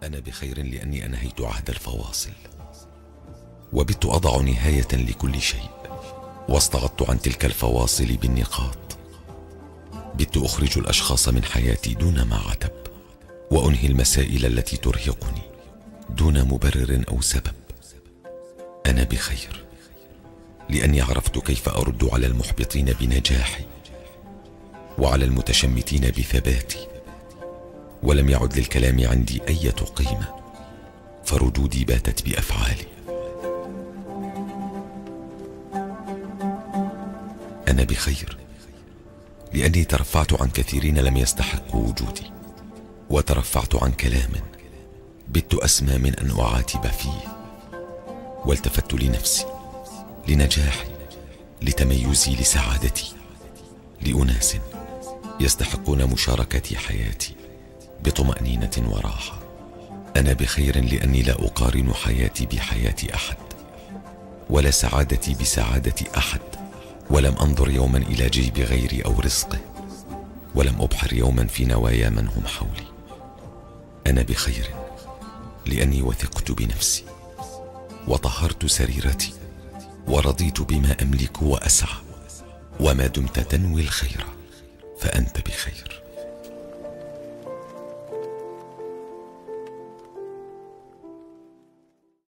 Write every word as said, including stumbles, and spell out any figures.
أنا بخير لأني أنهيت عهد الفواصل، وبت أضع نهاية لكل شيء، واستغضت عن تلك الفواصل بالنقاط. بت أخرج الأشخاص من حياتي دون ما عتب، وأنهي المسائل التي ترهقني دون مبرر أو سبب. أنا بخير لأني عرفت كيف أرد على المحبطين بنجاحي، وعلى المتشمتين بثباتي، ولم يعد للكلام عندي أي قيمة، فردودي باتت بأفعالي. أنا بخير لأني ترفعت عن كثيرين لم يستحقوا وجودي، وترفعت عن كلام بت أسمى من أن أعاتب فيه، والتفت لنفسي، لنجاحي، لتميزي، لسعادتي، لأناس يستحقون مشاركة حياتي بطمأنينة وراحة. أنا بخير لأني لا أقارن حياتي بحياة أحد، ولا سعادتي بسعادة أحد، ولم أنظر يوما إلى جيب غيري أو رزقه، ولم أبحر يوما في نوايا من هم حولي. أنا بخير لأني وثقت بنفسي، وطهرت سريرتي، ورضيت بما أملك وأسعى. وما دمت تنوي الخير فأنت بخير.